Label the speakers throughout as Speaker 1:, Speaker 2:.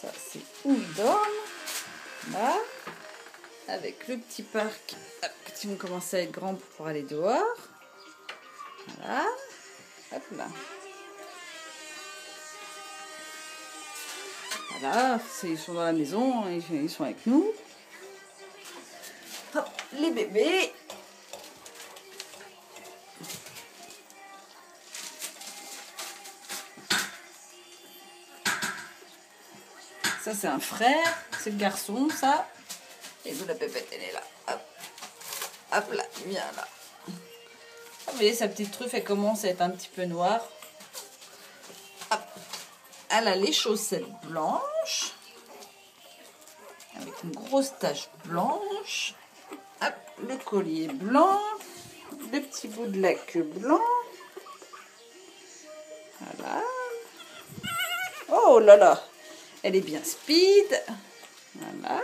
Speaker 1: Ça, c'est où ils dorment. Là. Avec le petit parc. Hop, quand ils vont commencer à être grands pour aller dehors. Voilà. Hop là. Voilà, ils sont dans la maison, ils sont avec nous. Hop, les bébés. Ça, c'est un frère, c'est le garçon, ça. Et vous, la pépette, elle est là. Hop, hop là, viens là. Vous voyez, sa petite truffe, elle commence à être un petit peu noire. Hop. Elle a les chaussettes blanches. Avec une grosse tache blanche. Hop, le collier blanc. Le petit bout de la queue blanc. Voilà. Oh là là. Elle est bien speed. Voilà.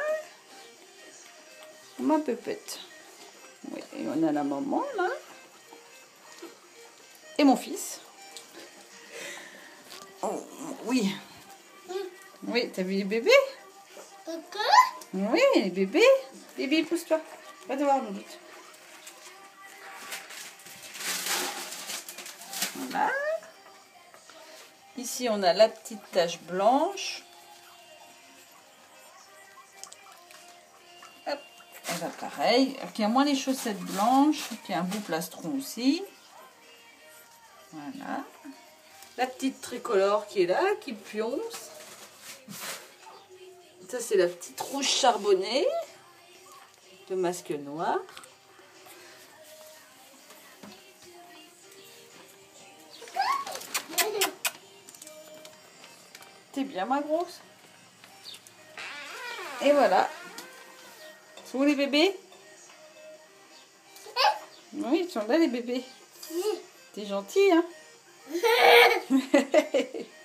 Speaker 1: Ma pépette. Oui, et on a la maman là. Et mon fils. Oh, oui. Oui, t'as vu les bébés? Oui, les bébés. Bébé, pousse-toi. Va dehors, mon doute. Voilà. Ici, on a la petite tache blanche. Hop. Elle va pareil. Il y a moins les chaussettes blanches. Il y a un bout plastron aussi. Voilà. La petite tricolore qui est là, qui pionce. Ça, c'est la petite rouge charbonnée. Le masque noir. T'es bien, ma grosse? Et voilà. Sont où les bébés? Oui, ils sont là, les bébés. T'es gentil, hein?